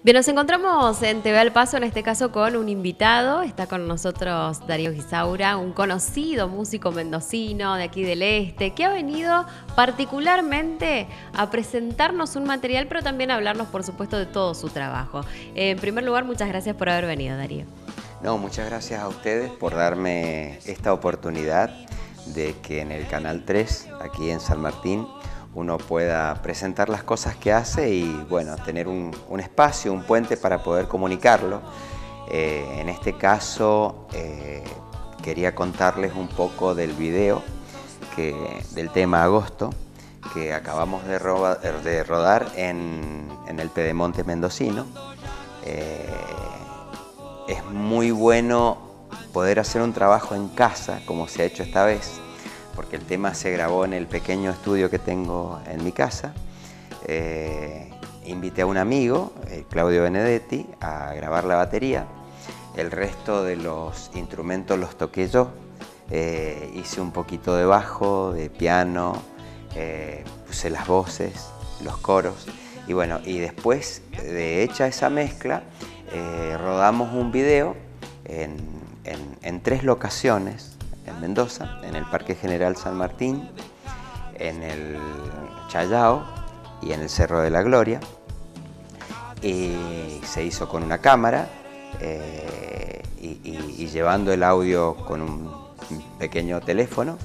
Bien, nos encontramos en TV Al Paso, en este caso con un invitado. Está con nosotros Darío Gisaura, un conocido músico mendocino de aquí del Este, que ha venido particularmente a presentarnos un material, pero también a hablarnos, por supuesto, de todo su trabajo. En primer lugar, muchas gracias por haber venido, Darío. No, muchas gracias a ustedes por darme esta oportunidad de que en el Canal 3, aquí en San Martín, uno pueda presentar las cosas que hace y bueno, tener un espacio, un puente para poder comunicarlo. En este caso quería contarles un poco del video, del tema Agosto, que acabamos de rodar en el Pedemonte mendocino. Es muy bueno poder hacer un trabajo en casa, como se ha hecho esta vez, porque el tema se grabó en el pequeño estudio que tengo en mi casa. Invité a un amigo, Claudio Benedetti, a grabar la batería. El resto de los instrumentos los toqué yo. Hice un poquito de bajo, de piano, puse las voces, los coros. Y bueno, y después de hecha esa mezcla, rodamos un video en 3 locaciones en Mendoza, en el Parque General San Martín, en el Chayao y en el Cerro de la Gloria. Y se hizo con una cámara y llevando el audio con un pequeño teléfono.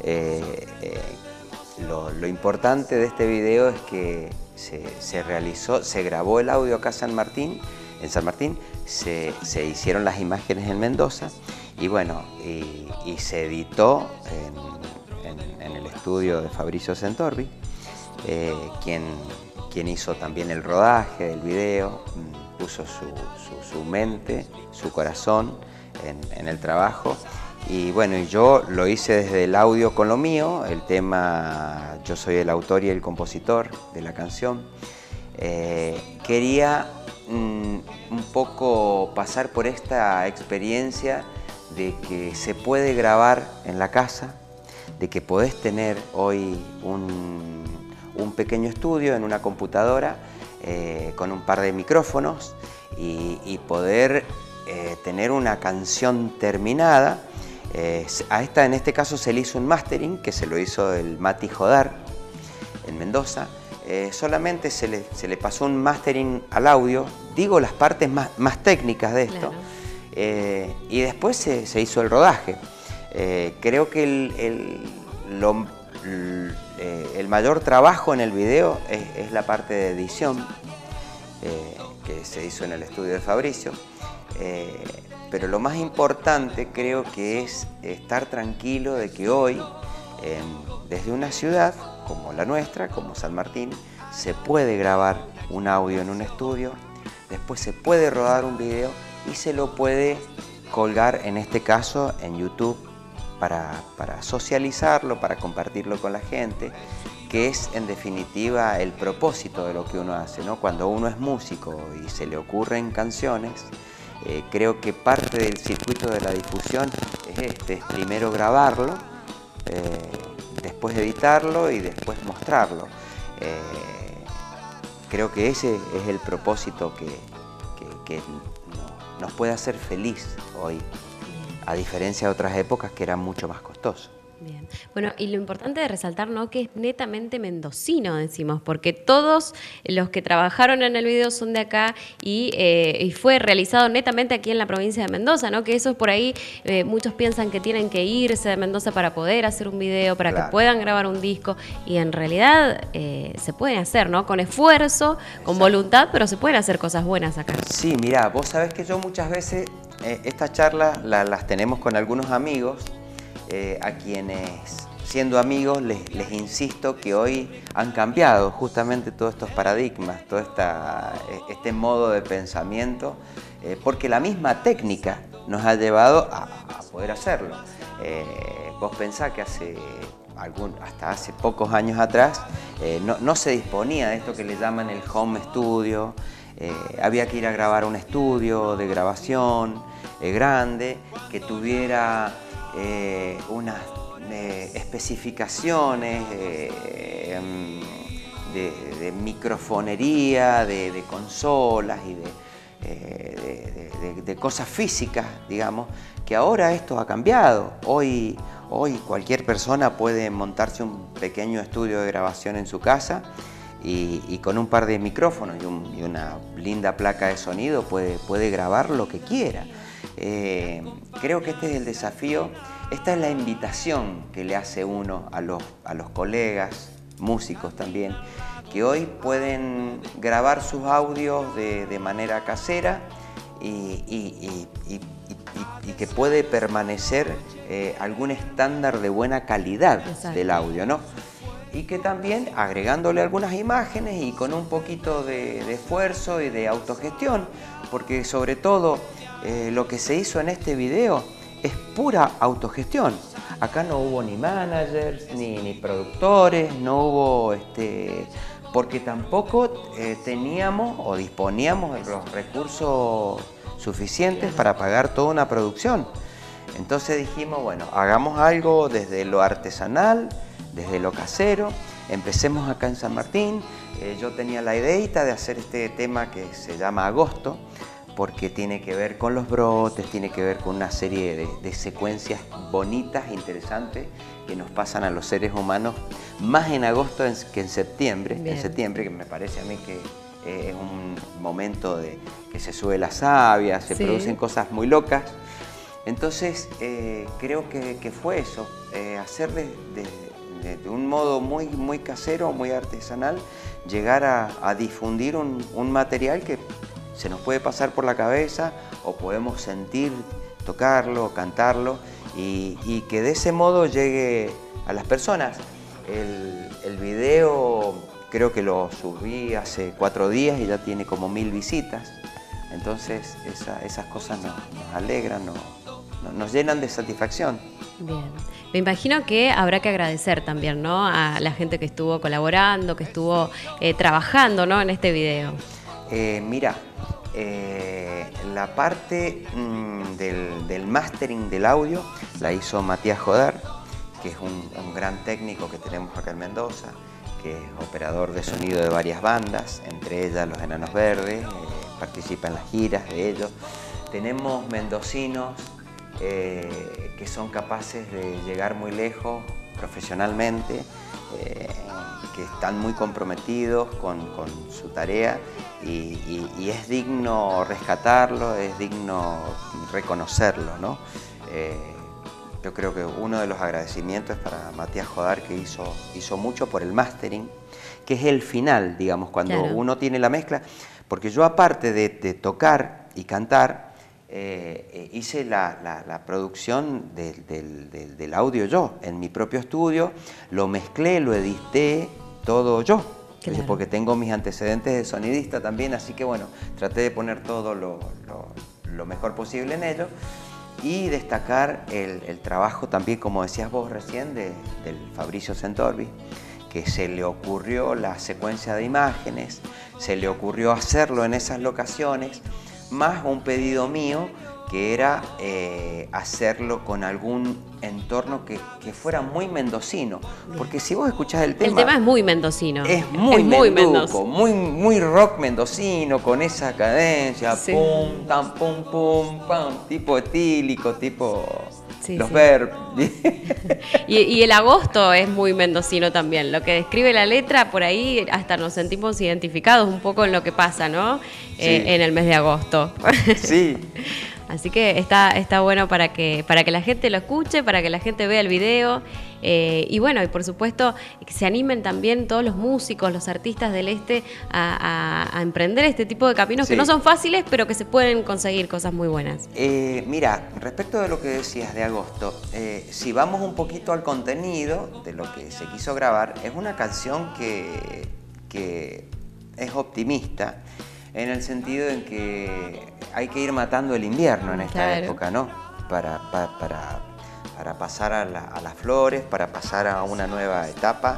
Lo importante de este video es que se grabó el audio acá en San Martín, se hicieron las imágenes en Mendoza y bueno, y se editó en el estudio de Fabricio Sentorbi, quien hizo también el rodaje del video, puso su mente, su corazón en el trabajo. Y bueno, y yo lo hice desde el audio con lo mío, el tema, yo soy el autor y el compositor de la canción. Quería un poco pasar por esta experiencia de que se puede grabar en la casa, de que podés tener hoy un pequeño estudio en una computadora con un par de micrófonos y poder tener una canción terminada. En este caso se le hizo un mastering que se lo hizo el Mati Jodar en Mendoza. Solamente se le pasó un mastering al audio, digo las partes más técnicas de esto, claro. Y después se hizo el rodaje. Creo que el mayor trabajo en el video es la parte de edición que se hizo en el estudio de Fabricio. Pero lo más importante creo que es estar tranquilo de que hoy, desde una ciudad como la nuestra, como San Martín, se puede grabar un audio en un estudio, después se puede rodar un video y se lo puede colgar, en este caso, en YouTube para socializarlo, para compartirlo con la gente, que es en definitiva el propósito de lo que uno hace, ¿no? Cuando uno es músico y se le ocurren canciones, creo que parte del circuito de la difusión es primero grabarlo, después editarlo y después mostrarlo. Creo que ese es el propósito que nos puede hacer feliz hoy, a diferencia de otras épocas que eran mucho más costoso. Bien. Bueno, y lo importante de resaltar, ¿no?, que es netamente mendocino, decimos, porque todos los que trabajaron en el video son de acá y fue realizado netamente aquí en la provincia de Mendoza, ¿no? Que eso es por ahí, muchos piensan que tienen que irse de Mendoza para poder hacer un video, para claro, que puedan grabar un disco, y en realidad se pueden hacer, ¿no? Con esfuerzo, con voluntad, pero se pueden hacer cosas buenas acá. Sí, mirá, vos sabés que yo muchas veces estas charlas las tenemos con algunos amigos, a quienes, siendo amigos, les insisto que hoy han cambiado justamente todos estos paradigmas, todo este modo de pensamiento, porque la misma técnica nos ha llevado a poder hacerlo. Vos pensás que hasta hace pocos años atrás no se disponía de esto que le llaman el home studio. Había que ir a grabar un estudio de grabación grande, que tuviera unas especificaciones de de microfonería, de consolas y de cosas físicas, digamos, que ahora esto ha cambiado. Hoy cualquier persona puede montarse un pequeño estudio de grabación en su casa y con un par de micrófonos y una linda placa de sonido puede grabar lo que quiera. Creo que este es el desafío, esta es la invitación que le hace uno a los colegas, músicos también, que hoy pueden grabar sus audios de manera casera y que puede permanecer algún estándar de buena calidad. Exacto. Del audio, ¿no? Y que también agregándole algunas imágenes y con un poquito de esfuerzo y de autogestión, porque sobre todo lo que se hizo en este video es pura autogestión. Acá no hubo ni managers, ni productores, no hubo porque tampoco teníamos o disponíamos de los recursos suficientes para pagar toda una producción. Entonces dijimos, bueno, hagamos algo desde lo artesanal, desde lo casero, empecemos acá en San Martín. Yo tenía la ideita de hacer este tema que se llama Agosto, porque tiene que ver con los brotes, tiene que ver con una serie de secuencias bonitas, interesantes, que nos pasan a los seres humanos, más en agosto que en septiembre. Bien. En septiembre, que me parece a mí que es un momento de que se sube la savia, se producen cosas muy locas. Entonces, creo que fue eso, hacer de un modo muy casero, muy artesanal, llegar a difundir un material que se nos puede pasar por la cabeza o podemos sentir, tocarlo, cantarlo y que de ese modo llegue a las personas. El video creo que lo subí hace 4 días y ya tiene como 1000 visitas. Entonces esas cosas nos alegran, nos llenan de satisfacción. Bien. Me imagino que habrá que agradecer también, ¿no?, a la gente que estuvo colaborando, que estuvo trabajando, ¿no?, en este video. Mira, la parte del mastering del audio la hizo Matías Jodar, que es un gran técnico que tenemos acá en Mendoza, que es operador de sonido de varias bandas, entre ellas Los Enanos Verdes, participa en las giras de ellos. Tenemos mendocinos que son capaces de llegar muy lejos profesionalmente, que están muy comprometidos con su tarea y es digno rescatarlo, es digno reconocerlo, ¿no? Yo creo que uno de los agradecimientos es para Matías Jodar, que hizo mucho por el mastering, que es el final, digamos, cuando uno tiene la mezcla, porque yo aparte de tocar y cantar, hice la producción del audio yo, en mi propio estudio, lo mezclé, lo edité, todo yo, porque tengo mis antecedentes de sonidista también, así que bueno, traté de poner todo lo mejor posible en ello y destacar el trabajo también, como decías vos recién, del Fabricio Sentorbi, que se le ocurrió la secuencia de imágenes, se le ocurrió hacerlo en esas locaciones, más un pedido mío que era hacerlo con algún entorno que fuera muy mendocino, porque si vos escuchás el tema... El tema es muy mendocino. Es muy menduco, muy rock mendocino, con esa cadencia, pum, tam, pum, pum, pam, tipo etílico, tipo... los verbos. Y el agosto es muy mendocino también. Lo que describe la letra, por ahí hasta nos sentimos identificados un poco en lo que pasa, ¿no? En el mes de agosto. Sí. Así que está bueno para que la gente lo escuche, para que la gente vea el video. Y bueno, y por supuesto que se animen también todos los músicos, los artistas del este a emprender este tipo de caminos que no son fáciles, pero que se pueden conseguir cosas muy buenas. Mira, respecto de lo que decías de agosto, si vamos un poquito al contenido de lo que se quiso grabar, es una canción que es optimista, en el sentido en que hay que ir matando el invierno en esta época, ¿no? Para pasar a las flores, para pasar a una nueva etapa.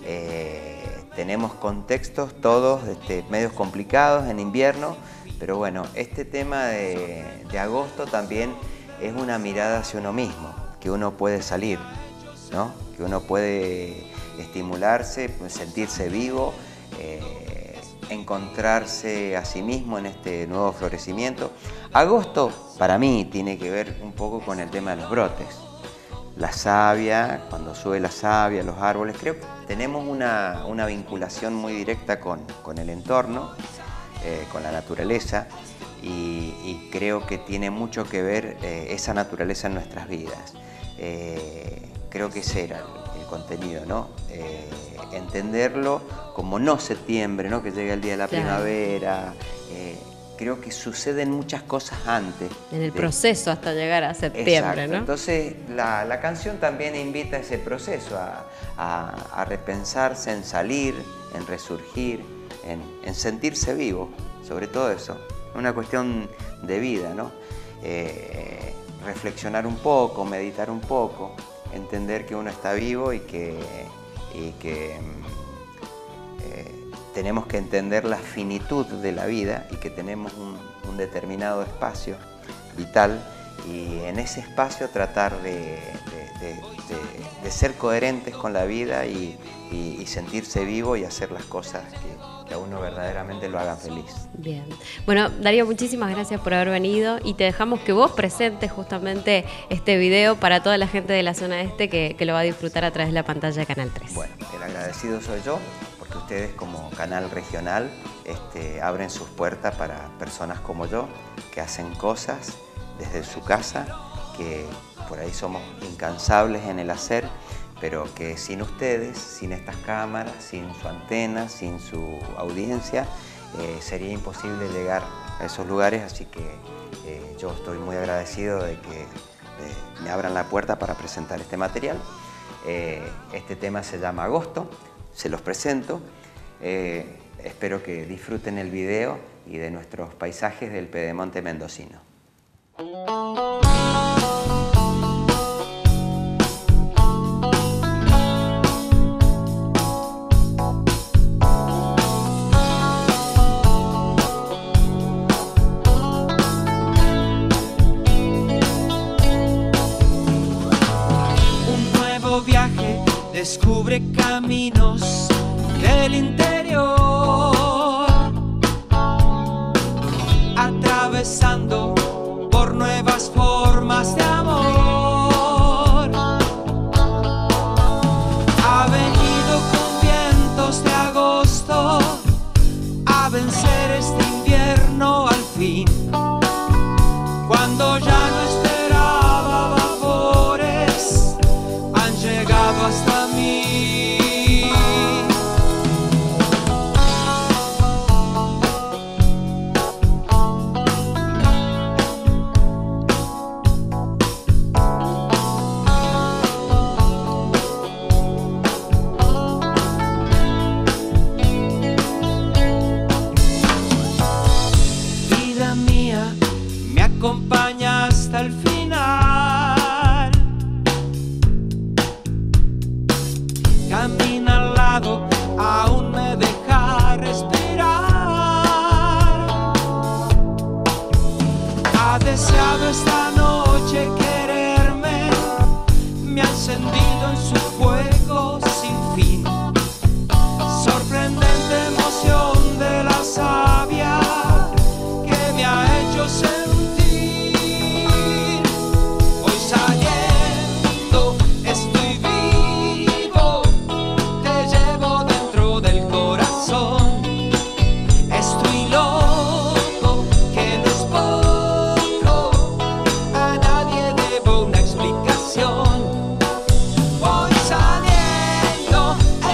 Tenemos contextos todos medios complicados en invierno, pero bueno, este tema de agosto también es una mirada hacia uno mismo, que uno puede salir, ¿no? Que uno puede estimularse, sentirse vivo, encontrarse a sí mismo en este nuevo florecimiento. Agosto, para mí, tiene que ver un poco con el tema de los brotes. La savia, cuando sube la savia, los árboles, creo que tenemos una vinculación muy directa con el entorno, con la naturaleza, y creo que tiene mucho que ver esa naturaleza en nuestras vidas. Creo que ese era el contenido, ¿no? Entenderlo como no septiembre, ¿no? Que llega el día de la primavera. Creo que suceden muchas cosas antes. En el proceso hasta llegar a septiembre, exacto, ¿no? Entonces la canción también invita a ese proceso, a repensarse, en salir, en resurgir, en sentirse vivo, sobre todo eso. Una cuestión de vida, ¿no? Reflexionar un poco, meditar un poco, entender que uno está vivo y que tenemos que entender la finitud de la vida y que tenemos un determinado espacio vital, y en ese espacio tratar de ser coherentes con la vida y sentirse vivo y hacer las cosas que a uno verdaderamente lo hagan feliz. Bien. Bueno, Darío, muchísimas gracias por haber venido, y te dejamos que vos presentes justamente este video para toda la gente de la zona este que lo va a disfrutar a través de la pantalla de Canal 3. Bueno, el agradecido soy yo, porque ustedes como canal regional abren sus puertas para personas como yo, que hacen cosas desde su casa, que por ahí somos incansables en el hacer, pero que sin ustedes, sin estas cámaras, sin su antena, sin su audiencia, sería imposible llegar a esos lugares. Así que yo estoy muy agradecido de que me abran la puerta para presentar este material. Este tema se llama Agosto, se los presento. Espero que disfruten el video y de nuestros paisajes del Pedemonte mendocino. Descubre caminos del interior, atravesando por nuevas formas de amor. Ha venido con vientos de agosto a vencer este invierno al fin, cuando ya no esperaba vapores, han llegado hasta mí. Vida mía, me acompaña hasta el final. Camina al lado, aún me deja respirar. Ha deseado esta noche quererme, me ha encendido en su fuego sin fin. Sorprendente emoción de la savia que me ha hecho sentir. Hoy saliendo estoy vivo, te llevo dentro del corazón. Estoy loco, que no es poco, a nadie debo una explicación. Voy saliendo,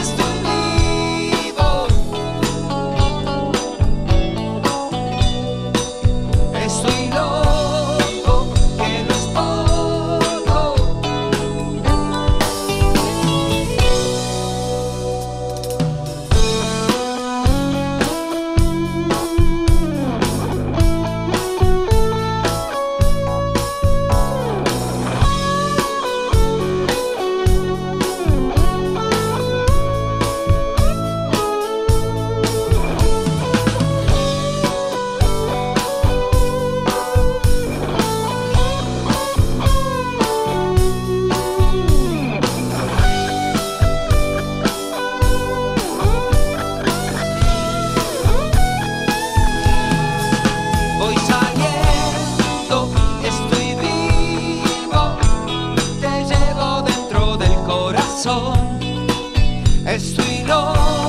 corazón. Estoy loco